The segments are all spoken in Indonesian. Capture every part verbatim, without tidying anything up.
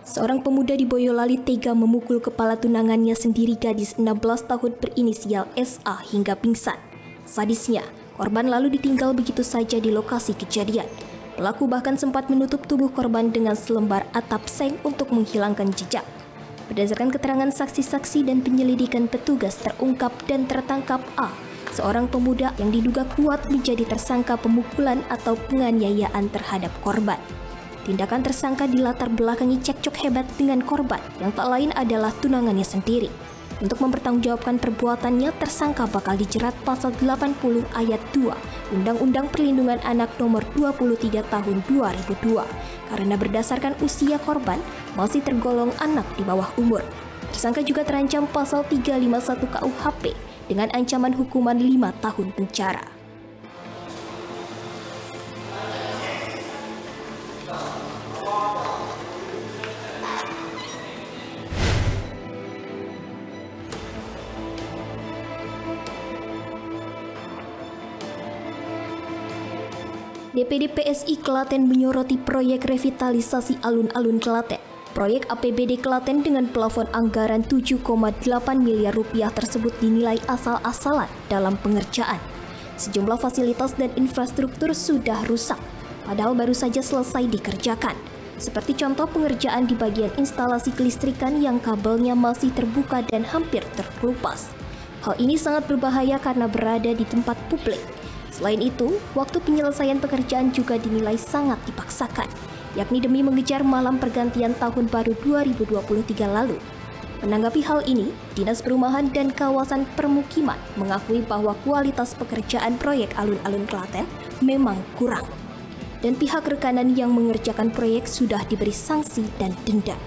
Seorang pemuda di Boyolali tega memukul kepala tunangannya sendiri gadis enam belas tahun berinisial S A hingga pingsan. Sadisnya, korban lalu ditinggal begitu saja di lokasi kejadian. Pelaku bahkan sempat menutup tubuh korban dengan selembar atap seng untuk menghilangkan jejak. Berdasarkan keterangan saksi-saksi dan penyelidikan petugas, terungkap dan tertangkap A, seorang pemuda yang diduga kuat menjadi tersangka pemukulan atau penganiayaan terhadap korban. Tindakan tersangka dilatar belakangi cekcok hebat dengan korban yang tak lain adalah tunangannya sendiri. Untuk mempertanggungjawabkan perbuatannya, tersangka bakal dijerat pasal delapan puluh ayat dua Undang-Undang Perlindungan Anak Nomor dua puluh tiga Tahun dua ribu dua karena berdasarkan usia korban masih tergolong anak di bawah umur. Tersangka juga terancam pasal tiga lima satu K U H P dengan ancaman hukuman lima tahun penjara. D P D P S I Klaten menyoroti proyek revitalisasi alun-alun Klaten. Proyek A P B D Klaten dengan plafon anggaran tujuh koma delapan miliar rupiah tersebut dinilai asal-asalan dalam pengerjaan. Sejumlah fasilitas dan infrastruktur sudah rusak, padahal baru saja selesai dikerjakan. Seperti contoh pengerjaan di bagian instalasi kelistrikan yang kabelnya masih terbuka dan hampir terkelupas. Hal ini sangat berbahaya karena berada di tempat publik. Selain itu, waktu penyelesaian pekerjaan juga dinilai sangat dipaksakan, yakni demi mengejar malam pergantian tahun baru dua ribu dua puluh tiga lalu. Menanggapi hal ini, Dinas Perumahan dan Kawasan Permukiman mengakui bahwa kualitas pekerjaan proyek alun-alun Klaten memang kurang. Dan pihak rekanan yang mengerjakan proyek sudah diberi sanksi dan denda.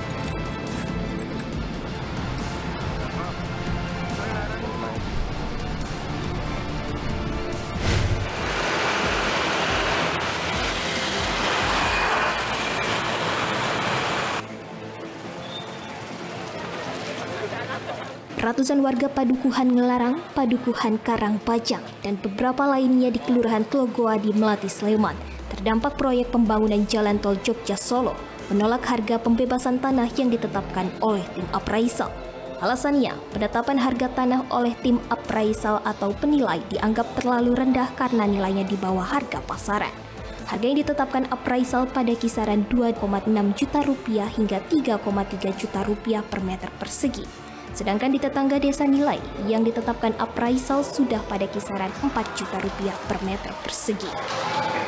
Ratusan warga Padukuhan Ngelarang, Padukuhan Karangpajang, dan beberapa lainnya di Kelurahan Tlogoa di Melati, Sleman terdampak proyek pembangunan jalan tol Jogja-Solo menolak harga pembebasan tanah yang ditetapkan oleh tim appraisal. Alasannya, penetapan harga tanah oleh tim appraisal atau penilai dianggap terlalu rendah karena nilainya di bawah harga pasaran. Harga yang ditetapkan appraisal pada kisaran dua koma enam juta rupiah hingga tiga koma tiga juta rupiah per meter persegi. Sedangkan di tetangga desa nilai yang ditetapkan appraisal sudah pada kisaran empat juta rupiah per meter persegi.